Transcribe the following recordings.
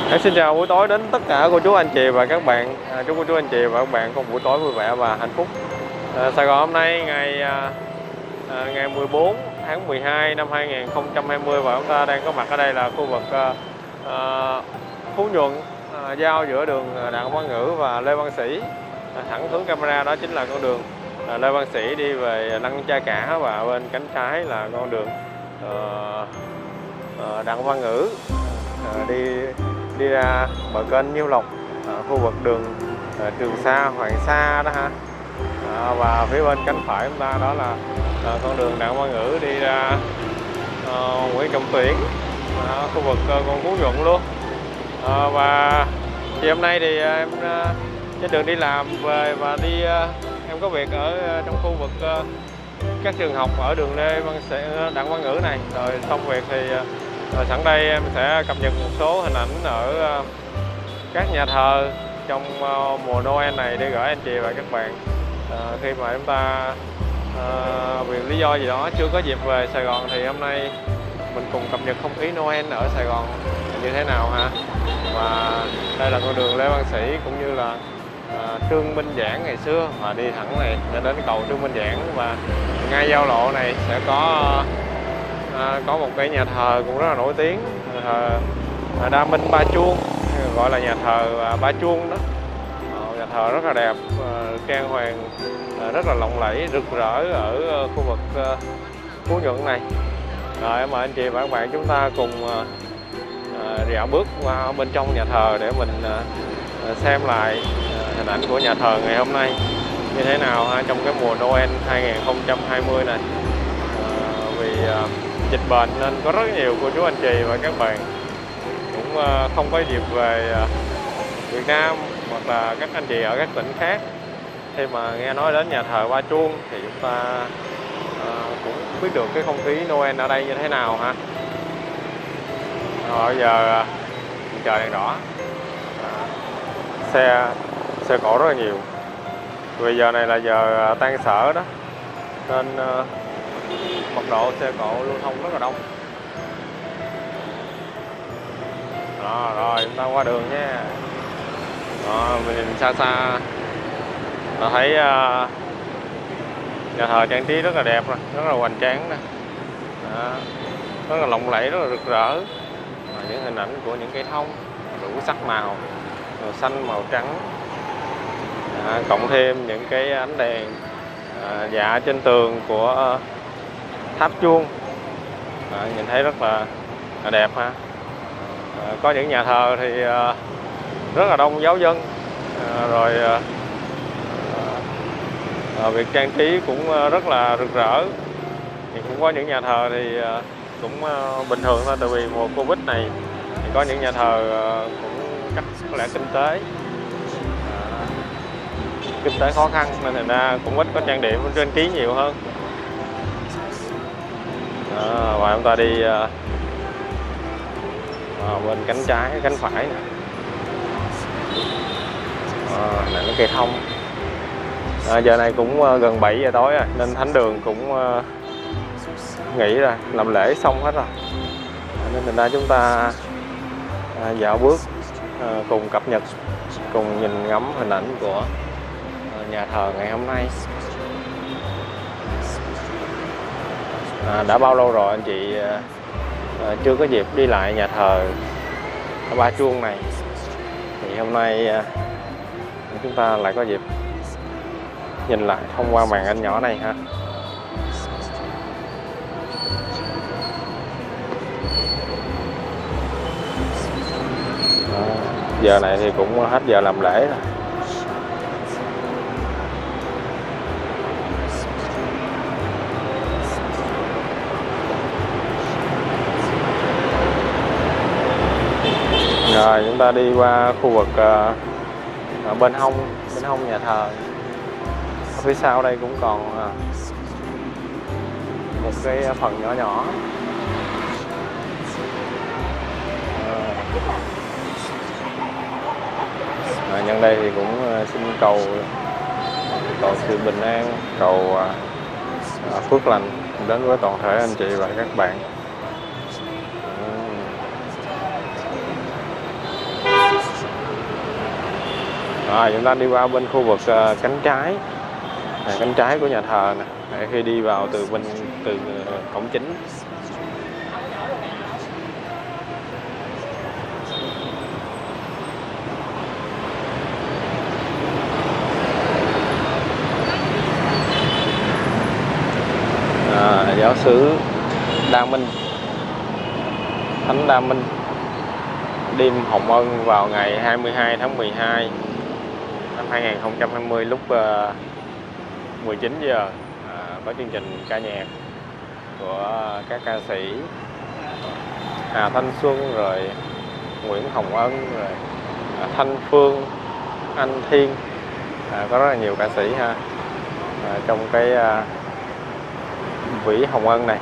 Em xin chào buổi tối đến tất cả cô chú anh chị và các bạn. Chúc cô chú anh chị và các bạn có một buổi tối vui vẻ và hạnh phúc. Sài Gòn hôm nay ngày 14 tháng 12 năm 2020 và chúng ta đang có mặt ở đây là khu vực Phú Nhuận, giao giữa đường Đặng Văn Ngữ và Lê Văn Sĩ. Thẳng hướng camera đó chính là con đường Lê Văn Sĩ đi về Lăng Cha Cả, và bên cánh trái là con đường Đặng Văn Ngữ đi ra bờ kênh Nhiêu Lộc, khu vực đường Trường Sa, Hoàng Sa đó ha. Và phía bên cánh phải chúng ta đó là con đường Đặng Văn Ngữ đi ra Nguyễn Trọng Tuyển, khu vực con Phú Nhuận luôn. Và thì hôm nay thì em trên đường đi làm về và em có việc ở trong khu vực các trường học ở đường Đặng Văn Ngữ này. Rồi xong việc thì sẵn đây em sẽ cập nhật một số hình ảnh ở các nhà thờ trong mùa Noel này để gửi anh chị và các bạn. Khi mà chúng ta vì lý do gì đó chưa có dịp về Sài Gòn thì hôm nay mình cùng cập nhật không khí Noel ở Sài Gòn như thế nào ha. Và đây là con đường Lê Văn Sĩ cũng như là Trương Minh Giảng ngày xưa, và đi thẳng này đến cầu Trương Minh Giảng, và ngay giao lộ này sẽ có một cái nhà thờ cũng rất là nổi tiếng, Đa Minh Ba Chuông, gọi là nhà thờ Ba Chuông đó. Nhà thờ rất là đẹp, trang hoàng rất là lộng lẫy, rực rỡ ở khu vực Phú Nhuận này. Rồi mời anh chị và các bạn chúng ta cùng dạo bước qua bên trong nhà thờ để mình xem lại hình ảnh của nhà thờ ngày hôm nay như thế nào trong cái mùa Noel 2020 này. Vì dịch bệnh nên có rất nhiều cô chú anh chị và các bạn cũng không có dịp về Việt Nam, hoặc là các anh chị ở các tỉnh khác. Khi mà nghe nói đến nhà thờ Ba Chuông thì chúng ta cũng biết được cái không khí Noel ở đây như thế nào ha. Rồi giờ chờ đèn đỏ, xe cộ rất là nhiều. Vì giờ này là giờ tan sở đó nên mật độ xe cộ lưu thông rất là đông. Đó, rồi chúng ta qua đường nha. Đó, mình nhìn xa xa là thấy nhà thờ trang trí rất là đẹp, rất là hoành tráng đó. Rất là lộng lẫy, rất là rực rỡ. Những hình ảnh của những cây thông đủ sắc màu xanh, màu trắng, cộng thêm những cái ánh đèn dạ trên tường của tháp chuông, nhìn thấy rất là đẹp ha. Có những nhà thờ thì rất là đông giáo dân, rồi việc trang trí cũng rất là rực rỡ. Thì cũng có những nhà thờ thì cũng bình thường thôi, tại vì mùa Covid này thì có những nhà thờ cũng cách có lẽ kinh tế khó khăn nên thành ra cũng ít có trang điểm trang trí nhiều hơn. Và chúng ta đi bên cánh trái, cánh phải này. Này nó cây thông. Giờ này cũng gần 7 giờ tối rồi nên thánh đường cũng nghỉ rồi, làm lễ xong hết rồi, nên thành ra chúng ta dạo bước cùng cập nhật, cùng nhìn ngắm hình ảnh của nhà thờ ngày hôm nay. Đã bao lâu rồi anh chị chưa có dịp đi lại nhà thờ Ba Chuông này, thì hôm nay chúng ta lại có dịp nhìn lại thông qua màn ảnh nhỏ này ha. Giờ này thì cũng hết giờ làm lễ rồi. Rồi chúng ta đi qua khu vực bên hông nhà thờ. Ở phía sau đây cũng còn một cái phần nhỏ nhỏ. Nhân đây thì cũng xin cầu sự bình an, cầu phước lành đến với toàn thể anh chị và các bạn. Chúng ta đi qua bên khu vực cánh trái, cánh trái của nhà thờ nè. Khi đi vào từ cổng chính. Giáo xứ Đa Minh, Thánh Đa Minh, đêm Hồng Ân vào ngày 22 tháng 12 năm 2020 lúc 19 giờ. Có chương trình ca nhạc của các ca sĩ Hà Thanh Xuân, rồi Nguyễn Hồng Ân, rồi Thanh Phương, Anh Thiên, có rất là nhiều ca sĩ ha. Trong cái Vĩ Hồng Ân này.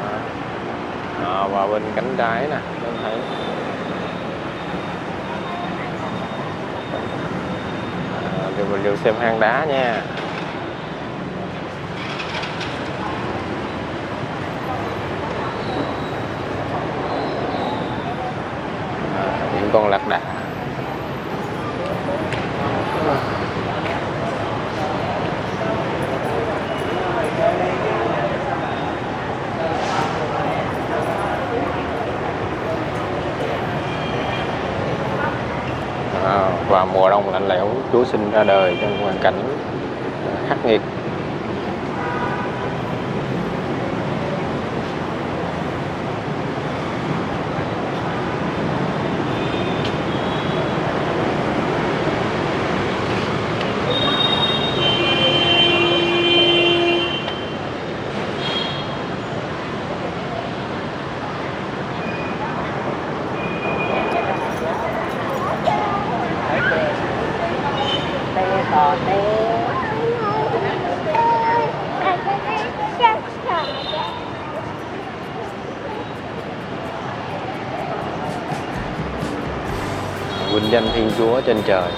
Và bên cánh trái nè, mình thấy thì mình được xem hang đá nha. Những con lạc đà. Và mùa đông lạnh lẽo, Chúa sinh ra đời trong hoàn cảnh khắc nghiệt. Vinh danh Thiên Chúa trên trời.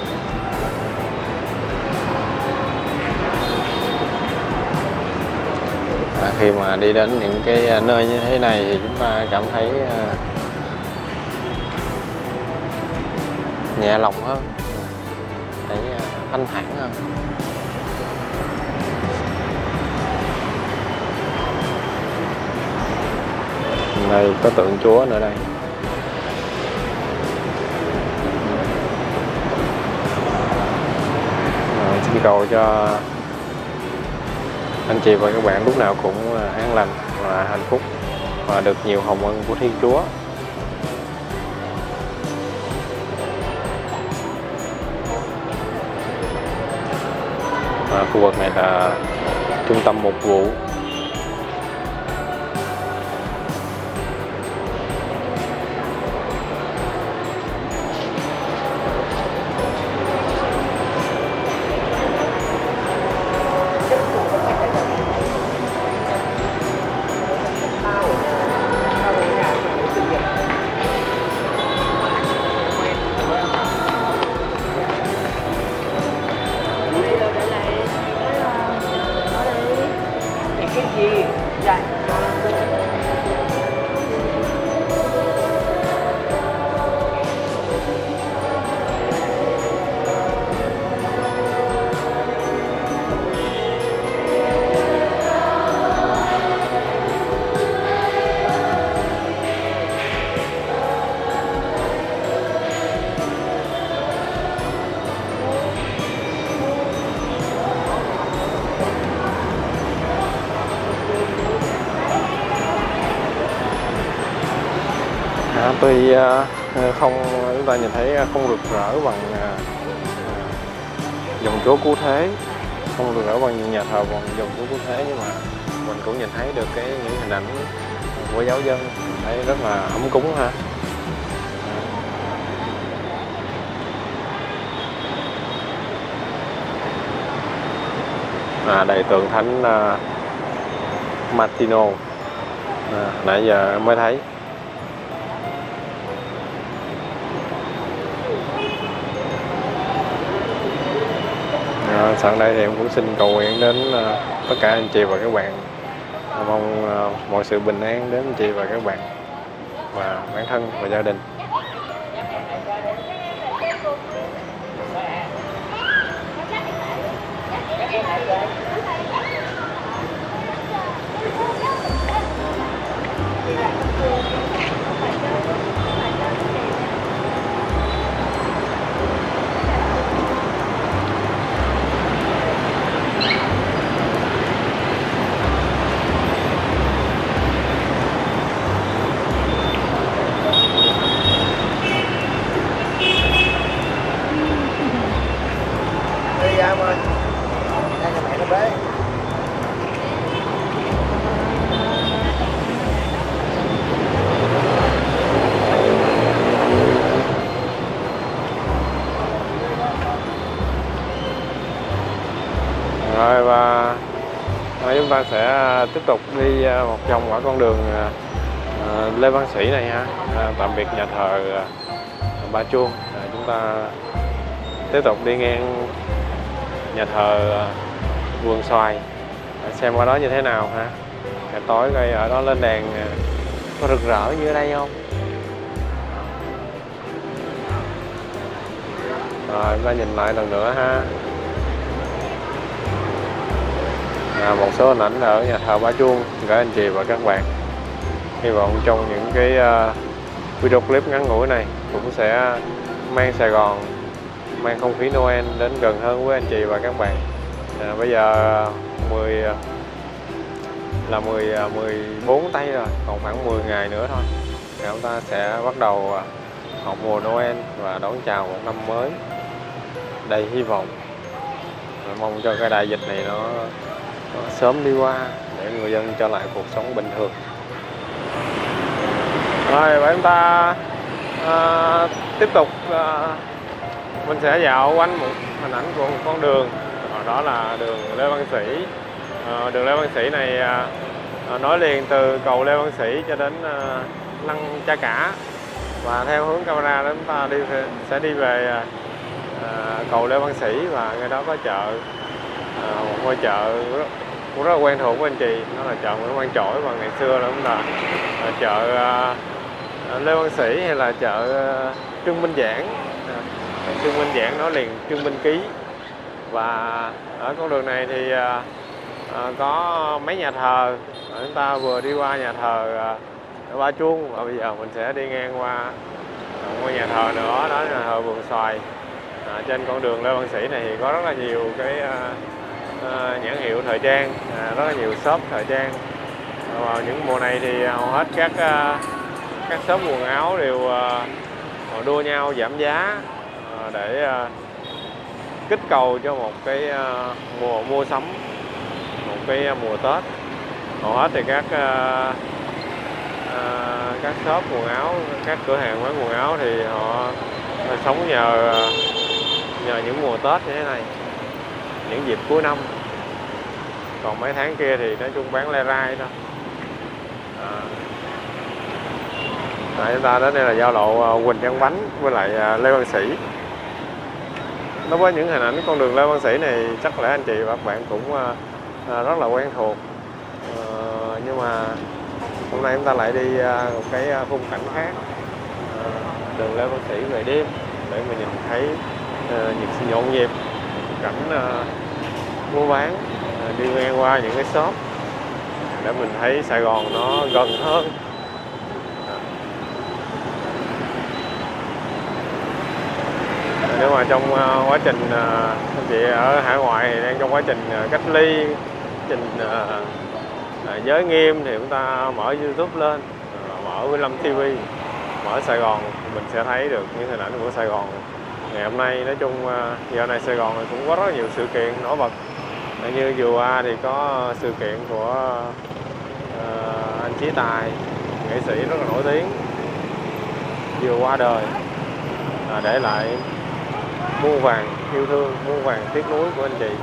Khi mà đi đến những cái nơi như thế này thì chúng ta cảm thấy nhẹ lòng hơn, thấy thanh thản hơn. Đây có tượng Chúa nữa đây. Xin cầu cho anh chị và các bạn lúc nào cũng an lành và hạnh phúc và được nhiều hồng ân của Thiên Chúa. Khu vực này là trung tâm mục vụ. Tuy không, chúng ta nhìn thấy không rực rỡ bằng dòng Chúa Cứu Thế, không rực rỡ bằng nhà thờ bằng dòng Chúa Cứu Thế, nhưng mà mình cũng nhìn thấy được những hình ảnh của giáo dân, thấy rất là ấm cúng ha. Đây tượng thánh Martino, nãy giờ mới thấy. Sẵn đây thì em cũng xin cầu nguyện đến tất cả anh chị và các bạn, mong mọi sự bình an đến anh chị và các bạn và bản thân và gia đình. Rồi và chúng ta sẽ tiếp tục đi một vòng ở con đường Lê Văn Sĩ này ha. Tạm biệt nhà thờ Ba Chuông. Chúng ta tiếp tục đi ngang nhà thờ Vườn Xoài, xem qua đó như thế nào ha. Tối coi ở đó lên đèn có rực rỡ như ở đây không. Rồi chúng ta nhìn lại lần nữa ha. Một số hình ảnh ở nhà thờ Ba Chuông gửi anh chị và các bạn. Hy vọng trong những cái video clip ngắn ngủi này cũng sẽ mang Sài Gòn, mang không khí Noel đến gần hơn với anh chị và các bạn. Bây giờ 14 tây rồi, còn khoảng 10 ngày nữa thôi. Chúng ta sẽ bắt đầu học mùa Noel và đón chào một năm mới đầy hy vọng. Mong cho cái đại dịch này nó sớm đi qua để người dân trở lại cuộc sống bình thường. Rồi và chúng ta tiếp tục mình sẽ dạo quanh một hình ảnh của một con đường, đó là đường Lê Văn Sĩ. Đường Lê Văn Sĩ này nối liền từ cầu Lê Văn Sĩ cho đến Lăng Cha Cả, và theo hướng camera chúng ta sẽ đi về cầu Lê Văn Sĩ, và ngay đó có chợ, một ngôi chợ cũng rất là quen thuộc của anh chị, đó là chợ Nguyễn Văn Chỗi, và ngày xưa là cũng là chợ Lê Văn Sĩ hay là chợ Trưng Minh Giảng. Trưng Minh Giảng nối liền Trưng Minh Ký. Và ở con đường này thì có mấy nhà thờ. Chúng ta vừa đi qua nhà thờ Ba Chuông, và bây giờ mình sẽ đi ngang qua ngôi nhà thờ nữa, đó là nhà thờ Vườn Xoài. Trên con đường Lê Văn Sĩ này thì có rất là nhiều cái nhãn hiệu thời trang, rất là nhiều shop thời trang. Vào những mùa này thì hầu hết các shop quần áo đều đua nhau giảm giá để kích cầu cho một cái mùa mua sắm, một cái mùa Tết. Hầu hết thì các shop quần áo, các cửa hàng bán quần áo thì họ sống nhờ những mùa Tết như thế này, những dịp cuối năm. Còn mấy tháng kia thì nói chung bán le rai thôi. Chúng ta đến đây là giao lộ Quỳnh Văn Bánh với lại Lê Văn Sĩ. Đối với những hình ảnh con đường Lê Văn Sĩ này chắc lẽ anh chị và các bạn cũng rất là quen thuộc. Nhưng mà hôm nay chúng ta lại đi một cái khung cảnh khác, đường Lê Văn Sĩ về đêm, để mình nhìn thấy những nhộn nhịp cảnh mua bán, đi ngang qua những cái shop để mình thấy Sài Gòn nó gần hơn. Nếu mà trong quá trình anh chị ở hải ngoại thì đang trong quá trình cách ly, trình giới nghiêm, thì chúng ta mở YouTube lên, mở 15 TV, mở Sài Gòn, mình sẽ thấy được những hình ảnh của Sài Gòn ngày hôm nay. Nói chung giờ này Sài Gòn cũng có rất là nhiều sự kiện nổi bật. Như vừa qua thì có sự kiện của anh Chí Tài, nghệ sĩ rất là nổi tiếng, vừa qua đời, để lại muôn vàn yêu thương, muôn vàn tiếc nuối của anh chị.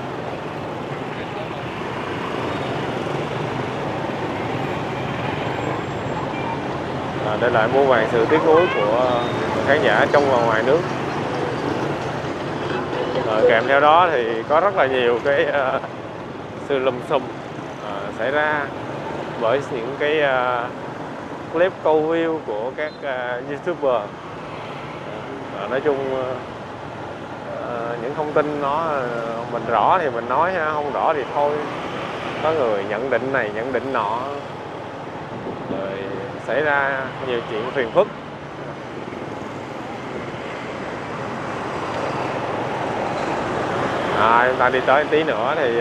Để lại muôn vàn sự tiếc nuối của khán giả trong và ngoài nước. Kèm theo đó thì có rất là nhiều cái sự lùm xùm xảy ra bởi những cái clip câu view của các YouTuber. Nói chung những thông tin nó mình rõ thì mình nói ha, không rõ thì thôi. Có người nhận định này nhận định nọ, rồi xảy ra nhiều chuyện phiền phức. Chúng ta đi tới tí nữa thì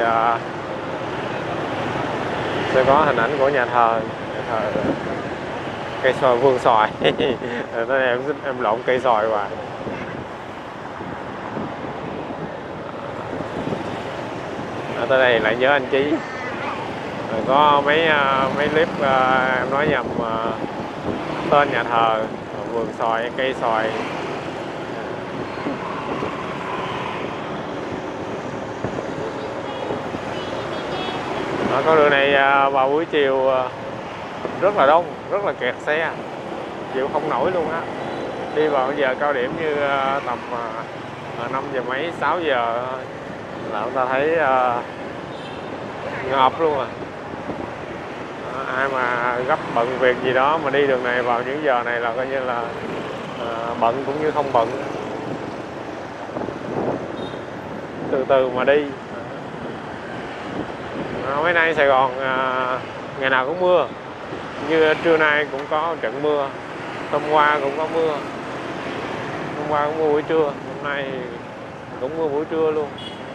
sẽ có hình ảnh của nhà thờ cây xoài vườn xoài. em lộn cây xoài hoài. Tới đây lại nhớ anh Chí. Rồi có mấy clip em nói nhầm tên nhà thờ vườn xoài, cây xoài. Con đường này vào buổi chiều rất là đông, rất là kẹt xe, chịu không nổi luôn á. Đi vào giờ cao điểm như tầm 5 giờ mấy, 6 giờ là chúng ta thấy ngợp luôn à. Ai mà gấp bận việc gì đó mà đi đường này vào những giờ này là coi như là bận cũng như không bận. Từ từ mà đi. Mấy nay Sài Gòn ngày nào cũng mưa. Như trưa nay cũng có trận mưa, hôm qua cũng có mưa, hôm qua cũng mưa buổi trưa, hôm nay cũng mưa buổi trưa luôn.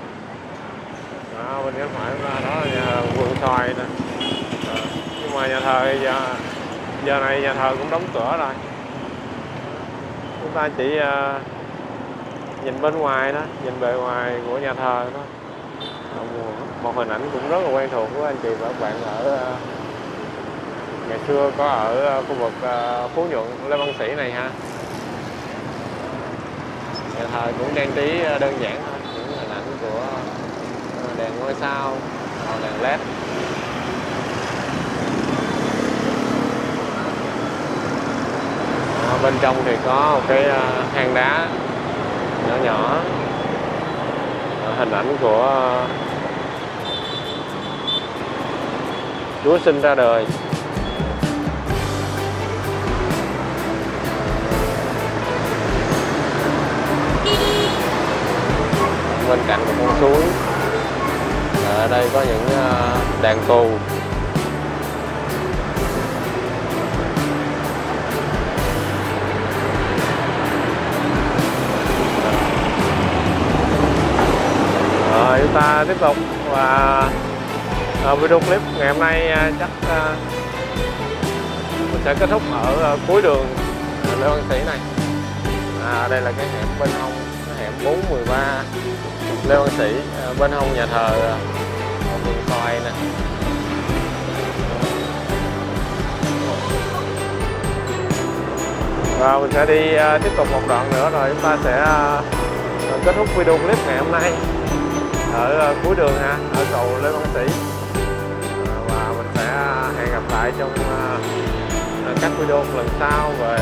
Bên cánh phải đó là nhà vườn xoài nè. Nhưng mà nhà thờ giờ này nhà thờ cũng đóng cửa rồi. Chúng ta chỉ nhìn bên ngoài đó, nhìn bề ngoài của nhà thờ đó. Một hình ảnh cũng rất là quen thuộc của anh chị và các bạn ở ngày xưa có ở khu vực Phú Nhuận, Lê Văn Sĩ này ha. Nhà thờ cũng trang trí đơn giản thôi, những hình ảnh của đèn ngôi sao, đèn led. Bên trong thì có một cái hang đá nhỏ nhỏ, hình ảnh của Chúa sinh ra đời. Bên cạnh một con suối. Ở đây có những đàn tù. Rồi chúng ta tiếp tục và video clip ngày hôm nay chắc mình sẽ kết thúc ở cuối đường Lê Văn Sĩ này. Đây là cái hẻm bên hông, cái hẻm 413 Lê Văn Sĩ, bên hông nhà thờ vườn xoài nè. Và mình sẽ đi tiếp tục một đoạn nữa rồi chúng ta sẽ kết thúc video clip ngày hôm nay ở cuối đường ha, ở cầu Lê Văn Sĩ. Và mình sẽ hẹn gặp lại trong các video lần sau về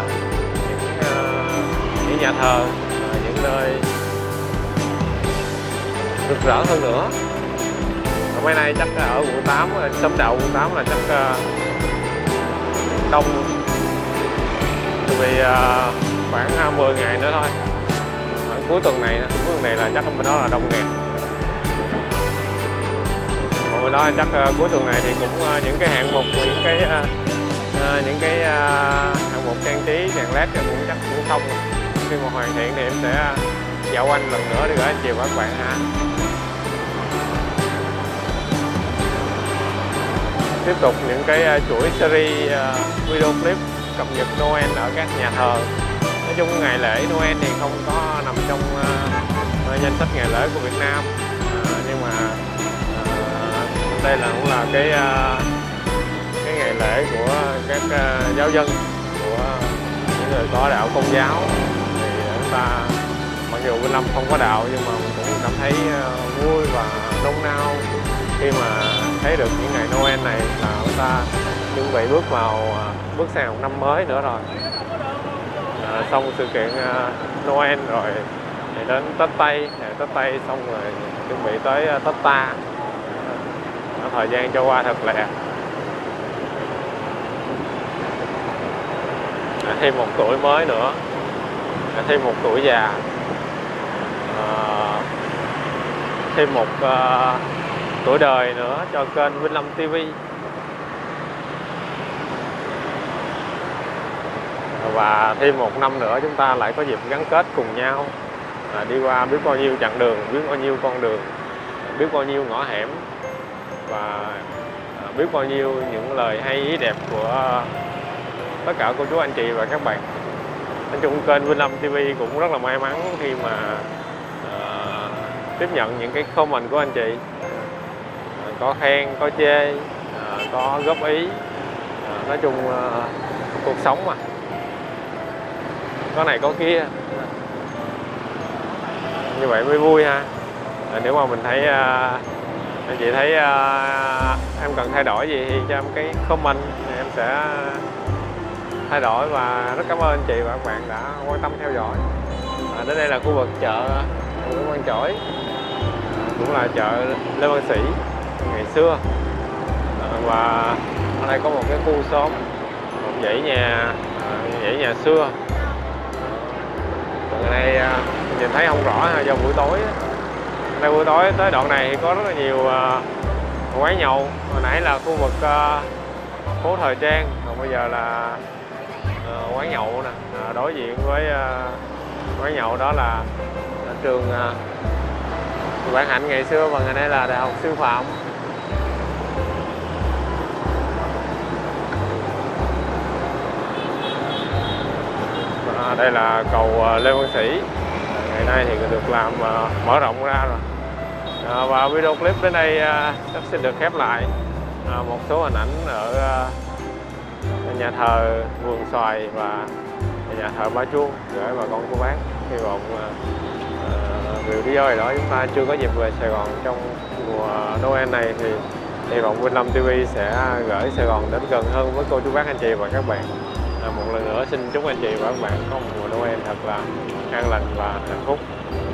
những nhà thờ, những nơi rực rỡ hơn nữa. Mấy nay chắc ở quận 8, xóm đầu quận 8 là chắc đông, vì khoảng 10 ngày nữa thôi, cuối tuần này là chắc bên đó là đông nghẹt. Bên đó chắc cuối tuần này thì cũng những cái hạng mục, những cái hạng mục trang trí đèn led thì cũng chắc cũng không. Khi mà hoàn thiện thì em sẽ dạo quanh lần nữa để gửi anh chị và các bạn ha. Tiếp tục những cái chuỗi series video clip cập nhật Noel ở các nhà thờ. Nói chung ngày lễ Noel thì không có nằm trong danh sách ngày lễ của Việt Nam, nhưng mà đây là cũng là cái ngày lễ của các giáo dân, của những người có đạo Công giáo. Thì chúng ta mặc dù bên Lâm không có đạo nhưng mà mình cũng cảm thấy vui và nôn nao khi mà thấy được những ngày Noel này, là chúng ta chuẩn bị bước sang một năm mới nữa rồi. Xong sự kiện Noel rồi thì đến Tết Tây xong rồi chuẩn bị tới Tết Ta. Thời gian trôi qua thật lẹ. Thêm một tuổi mới nữa, thêm một tuổi già. thêm một tuổi đời nữa cho kênh Vinh Lâm TV. Và thêm một năm nữa chúng ta lại có dịp gắn kết cùng nhau, đi qua biết bao nhiêu chặng đường, biết bao nhiêu con đường, biết bao nhiêu ngõ hẻm và biết bao nhiêu những lời hay ý đẹp của tất cả cô chú anh chị và các bạn. Nói chung kênh Vinh Lâm TV cũng rất là may mắn khi mà tiếp nhận những cái comment của anh chị, có khen, có chê, có góp ý. Nói chung cuộc sống mà, có này có kia, như vậy mới vui ha. Nếu mà mình thấy anh chị thấy em cần thay đổi gì thì cho em cái comment, em sẽ thay đổi. Và rất cảm ơn anh chị và các bạn đã quan tâm theo dõi. Đến đây là khu vực chợ Nguyễn Văn Chỗi, cũng là chợ Lê Văn Sĩ ngày xưa. Và ở đây có một cái khu xóm, một dãy nhà xưa. Còn ở đây nhìn thấy không rõ do buổi tối. Đây buổi tối tới đoạn này thì có rất là nhiều quán nhậu. Hồi nãy là khu vực phố thời trang, còn bây giờ là quán nhậu nè. Đối diện với quán nhậu đó là trường Vạn Hạnh ngày xưa, và ngày nay là Đại học Sư phạm. Đây là cầu Lê Văn Sĩ, ngày nay thì được làm mở rộng ra rồi. Và video clip đến đây sắp xin được khép lại. Một số hình ảnh ở nhà thờ Vườn Xoài và nhà thờ Ba Chuông gửi bà con cô bác. Hy vọng vì lý do gì đó chúng ta chưa có dịp về Sài Gòn trong mùa Noel này, thì hy vọng Vinh Lâm TV sẽ gửi Sài Gòn đến gần hơn với cô chú bác anh chị và các bạn. Một lần nữa xin chúc anh chị và các bạn có một mùa Noel thật là an lành và hạnh phúc.